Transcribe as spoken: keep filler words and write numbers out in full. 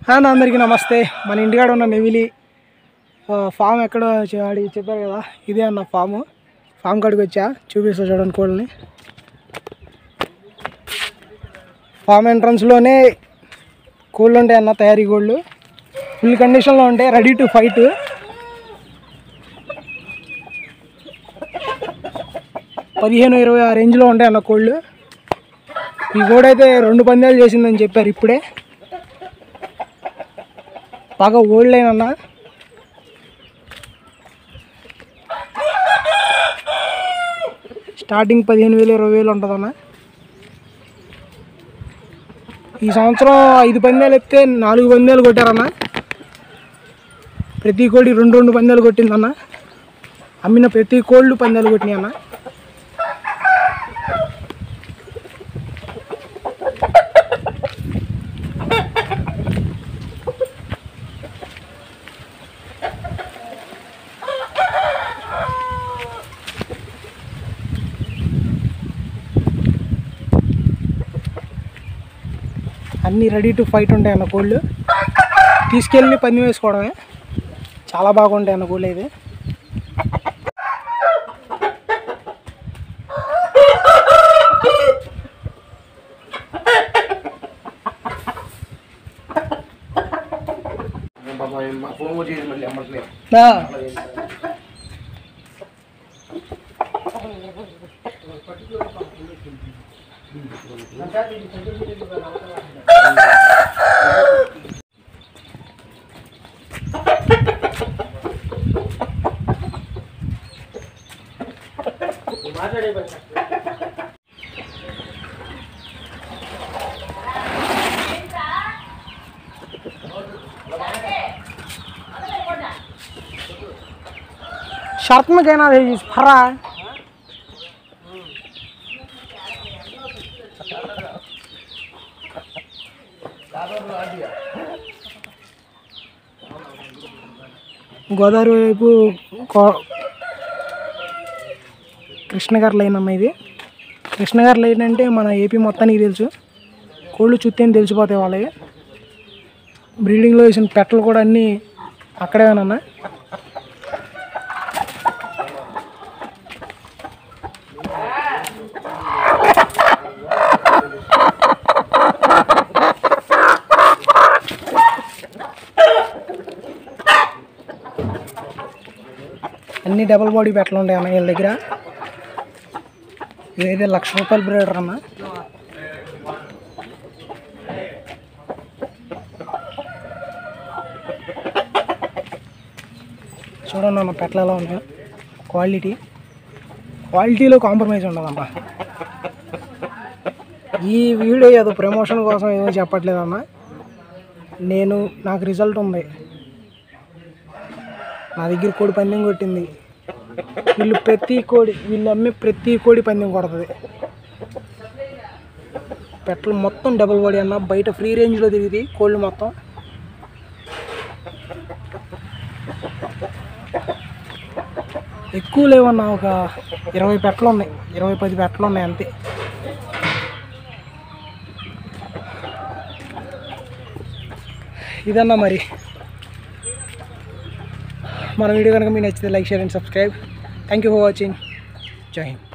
అందరికీ నమస్తే. మన ఇంటికాడ ఉన్న నెవిలి ఫామ్ ఎక్కడ అడిగి చెప్పారు కదా, ఇదే అన్న ఫాము. ఫామ్ కాడికి వచ్చా, చూపిస్తా చూడండి కోళ్ళని. ఫామ్ ఎంట్రన్స్లోనే కోళ్ళు ఉంటాయి అన్న, తయారీ కోళ్ళు. ఫుల్ కండిషన్లో ఉంటాయి, రెడీ టు ఫైట్. పదిహేను ఇరవై ఆ రేంజ్లో ఉంటాయి అన్న కోళ్ళు. ఈ కోడైతే రెండు పందాలు చేసిందని చెప్పారు ఇప్పుడే. బాగా ఓల్డ్ లైన్ అన్న. స్టార్టింగ్ పదిహేను వేలు ఇరవై వేలు ఉంటుందన్న. ఈ సంవత్సరం ఐదు పందాలు ఎత్తే నాలుగు పందాలు కొట్టారన్న. ప్రతి కోడి రెండు రెండు పందాలు కొట్టిందన్న. అమ్మిన ప్రతి కోళ్ళు పందాలు కొట్టినాయి అన్న. అన్నీ రెడీ టు ఫైట్ ఉంటాయి అన్న కోళ్ళు. తీసుకెళ్ళి పందెం వేసుకోవడమే. చాలా బాగుంటాయి అన్న కోళ్ళు ఇది. शर्त में कहना है फरा గోదావరి వైపు కృష్ణగారి లైన్ అన్న. ఇది కృష్ణగారి లైన్ అంటే మన ఏపీ మొత్తానికి తెలుసు. కోళ్ళు చుట్టేని తెలిసిపోతాయి వాళ్ళవి. బ్రీడింగ్లో వేసిన పెట్టలు కూడా అన్నీ అక్కడేనన్నా. అన్ని డబుల్ బాడీ పెట్టలు ఉంటాయి అన్న వీళ్ళ దగ్గర. ఇదైతే లక్ష రూపాయల బ్రీడర్ అన్న. చూడండి అన్న పెట్టలు ఎలా ఉన్నాయో. క్వాలిటీ క్వాలిటీలో కాంప్రమైజ్ ఉండదమ్మా. ఈ వీడియో ఏదో ప్రమోషన్ కోసం ఏమో చెప్పట్లేదమ్మా. నేను నాకు రిజల్ట్ ఉంది. నా దగ్గర కోడి పందెం కొట్టింది. వీళ్ళు ప్రతి కోడి వీళ్ళు అమ్మే ప్రతి కోడి పందెం కొడుతుంది. పెట్టలు మొత్తం డబుల్ బాడీ అన్న. బయట ఫ్రీ రేంజ్లో తిరిగింది కోళ్ళు మొత్తం. ఎక్కువ లేవన్నా, ఒక ఇరవై పెట్టలు ఉన్నాయి, ఇరవై పది పెట్టలు ఉన్నాయి అంతే. ఇదన్నా మరి మన వీడియో కనుక మీకు నచ్చితే like, share and subscribe. Thank you for watching. Jai Hind.